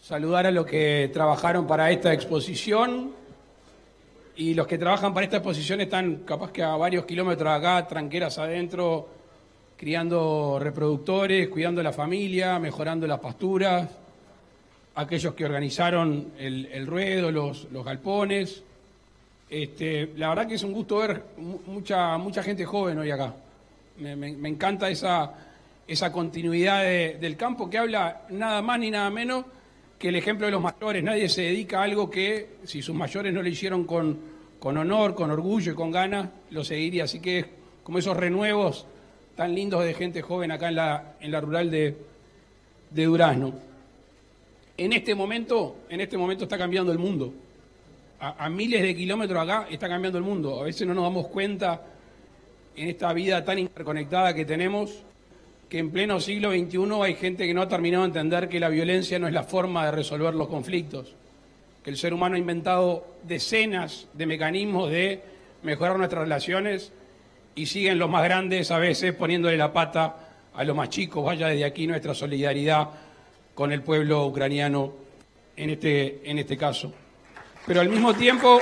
saludar a los que trabajaron para esta exposición, y los que trabajan para esta exposición están capaz que a varios kilómetros de acá, tranqueras adentro, criando reproductores, cuidando la familia, mejorando las pasturas, aquellos que organizaron el ruedo, los galpones. La verdad que es un gusto ver mucha gente joven hoy acá. Me encanta esa continuidad del campo que habla nada más ni nada menos que el ejemplo de los mayores. Nadie se dedica a algo que, si sus mayores no lo hicieron con honor, con orgullo y con ganas, lo seguiría. Así que es como esos renuevos tan lindos de gente joven acá en la rural de Durazno. En este momento está cambiando el mundo. A miles de kilómetros acá está cambiando el mundo. A veces no nos damos cuenta en esta vida tan interconectada que tenemos, que en pleno siglo XXI hay gente que no ha terminado de entender que la violencia no es la forma de resolver los conflictos, que el ser humano ha inventado decenas de mecanismos de mejorar nuestras relaciones y siguen los más grandes a veces poniéndole la pata a los más chicos. Vaya desde aquí nuestra solidaridad con el pueblo ucraniano en este caso. Pero al mismo tiempo,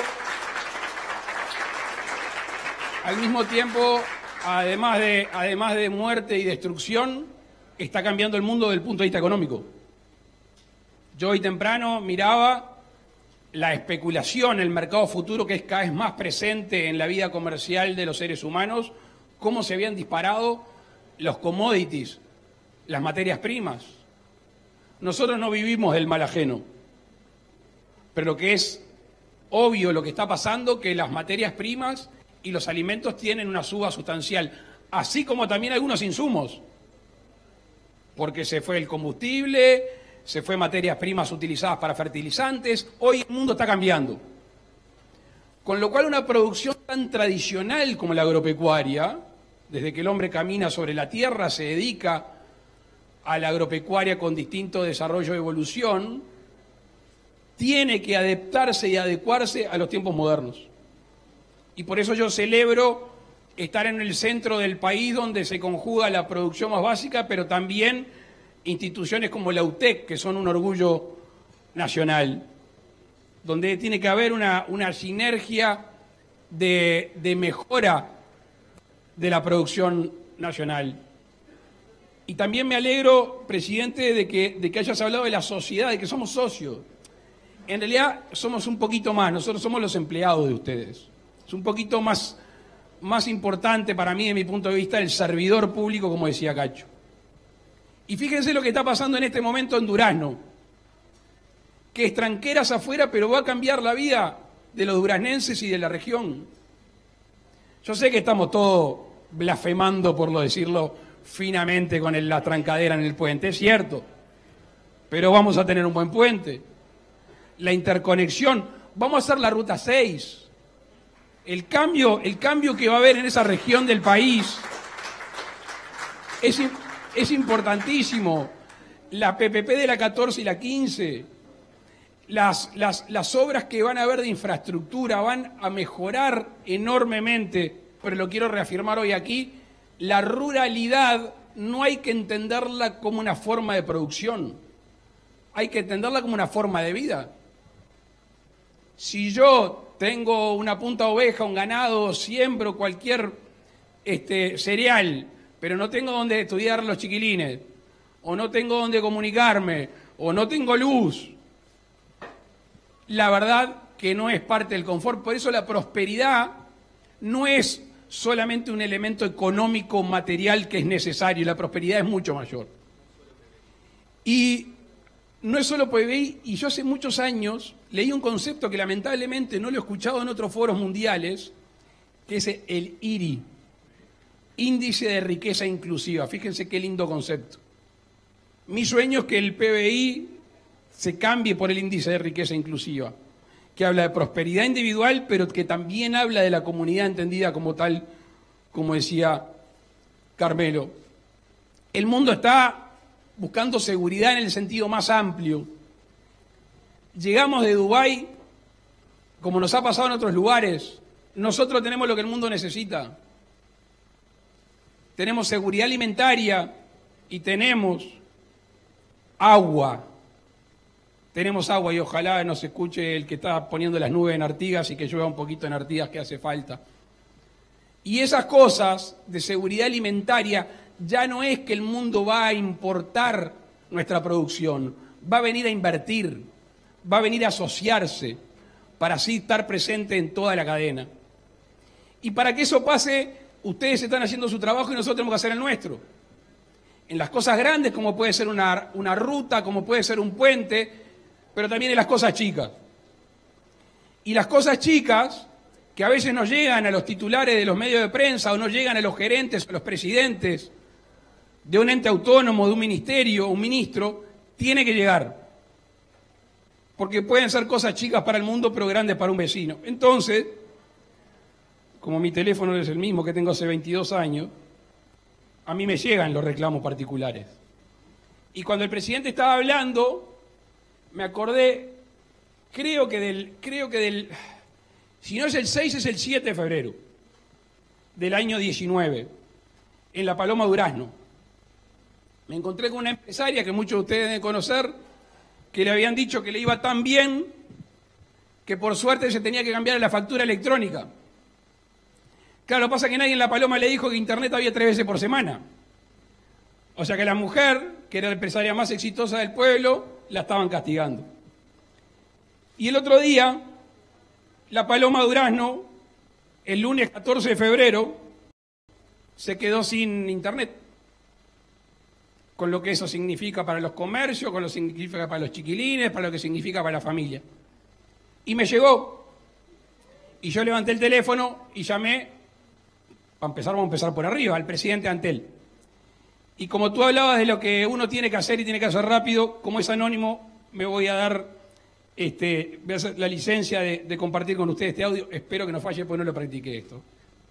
además de muerte y destrucción, está cambiando el mundo desde el punto de vista económico. Yo hoy temprano miraba la especulación, el mercado futuro, que es cada vez más presente en la vida comercial de los seres humanos, cómo se habían disparado los commodities, las materias primas. Nosotros no vivimos del mal ajeno, pero lo que es obvio, lo que está pasando, que las materias primas y los alimentos tienen una suba sustancial, así como también algunos insumos, porque se fue el combustible, se fue materias primas utilizadas para fertilizantes. Hoy el mundo está cambiando. Con lo cual una producción tan tradicional como la agropecuaria, desde que el hombre camina sobre la tierra, se dedica a la agropecuaria con distinto desarrollo y evolución, tiene que adaptarse y adecuarse a los tiempos modernos. Y por eso yo celebro estar en el centro del país donde se conjuga la producción más básica, pero también instituciones como la UTEC, que son un orgullo nacional, donde tiene que haber una sinergia de mejora de la producción nacional. Y también me alegro, presidente, de que hayas hablado de la sociedad, de que somos socios. En realidad somos un poquito más, nosotros somos los empleados de ustedes. Es un poquito más importante para mí, de mi punto de vista, el servidor público, como decía Cacho. Y fíjense lo que está pasando en este momento en Durazno, que es tranqueras afuera, pero va a cambiar la vida de los duraznenses y de la región. Yo sé que estamos todos blasfemando, por lo decirlo finamente, con la trancadera en el puente, es cierto, pero vamos a tener un buen puente. La interconexión, vamos a hacer la Ruta 6. El cambio que va a haber en esa región del país es importantísimo. La PPP de la 14 y la 15, las obras que van a haber de infraestructura van a mejorar enormemente, pero lo quiero reafirmar hoy aquí, la ruralidad no hay que entenderla como una forma de producción, hay que entenderla como una forma de vida. Si yo tengo una punta de oveja, un ganado, siembro cualquier cereal, pero no tengo donde estudiar los chiquilines, o no tengo donde comunicarme, o no tengo luz, la verdad que no es parte del confort. Por eso la prosperidad no es solamente un elemento económico, material que es necesario, la prosperidad es mucho mayor. Y no es solo PBI, y yo hace muchos años leí un concepto que lamentablemente no lo he escuchado en otros foros mundiales, que es el IRI, Índice de Riqueza Inclusiva. Fíjense qué lindo concepto. Mi sueño es que el PBI se cambie por el Índice de Riqueza Inclusiva, que habla de prosperidad individual, pero que también habla de la comunidad entendida como tal, como decía Carmelo. El mundo está buscando seguridad en el sentido más amplio. Llegamos de Dubái, como nos ha pasado en otros lugares, nosotros tenemos lo que el mundo necesita. Tenemos seguridad alimentaria y tenemos agua. tenemos agua y ojalá nos escuche el que está poniendo las nubes en Artigas y que llueva un poquito en Artigas, que hace falta. Y esas cosas de seguridad alimentaria ya no es que el mundo va a importar nuestra producción, va a venir a invertir, va a venir a asociarse para así estar presente en toda la cadena. Y para que eso pase, ustedes están haciendo su trabajo y nosotros tenemos que hacer el nuestro. En las cosas grandes, como puede ser una ruta, como puede ser un puente, pero también en las cosas chicas. Y las cosas chicas, que a veces no llegan a los titulares de los medios de prensa o no llegan a los gerentes o los presidentes de un ente autónomo, de un ministerio, un ministro, tiene que llegar. Porque pueden ser cosas chicas para el mundo, pero grandes para un vecino. Entonces, como mi teléfono es el mismo que tengo hace 22 años, a mí me llegan los reclamos particulares. Y cuando el presidente estaba hablando, me acordé, creo que del, si no es el 6, es el 7 de febrero del año 19, en La Paloma Durazno. Me encontré con una empresaria que muchos de ustedes deben conocer, que le habían dicho que le iba tan bien que por suerte se tenía que cambiar la factura electrónica. Claro, lo que pasa es que nadie en La Paloma le dijo que internet había 3 veces por semana. O sea que la mujer, que era la empresaria más exitosa del pueblo, la estaban castigando. Y el otro día, La Paloma Durazno, el lunes 14 de febrero, se quedó sin internet. Con lo que eso significa para los comercios, con lo que significa para los chiquilines, para lo que significa para la familia. Y me llegó. Y yo levanté el teléfono y llamé, vamos a empezar por arriba, al presidente Antel. Y como tú hablabas de lo que uno tiene que hacer y tiene que hacer rápido, como es anónimo, me voy a dar voy a hacer la licencia de compartir con ustedes este audio. Espero que no falle, porque no lo practiqué esto.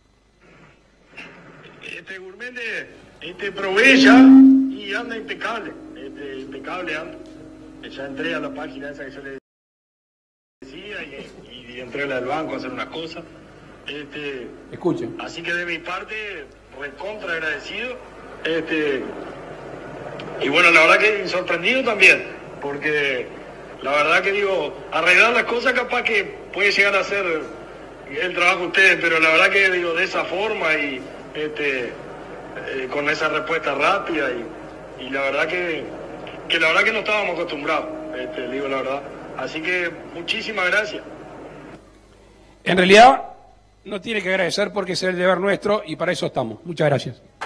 Gourmet provee ya y anda impecable. Impecable anda. Ya entré a la página esa que yo le decía y entré a la del banco a hacer unas cosas. Escuchen. Así que de mi parte, recontra agradecido. Y bueno, la verdad que sorprendido también, porque la verdad que digo, arreglar las cosas capaz que puede llegar a ser el trabajo de ustedes, pero la verdad que digo, de esa forma y con esa respuesta rápida y la verdad que la verdad que no estábamos acostumbrados, digo la verdad. Así que muchísimas gracias. En realidad no tiene que agradecer porque es el deber nuestro y para eso estamos. Muchas gracias.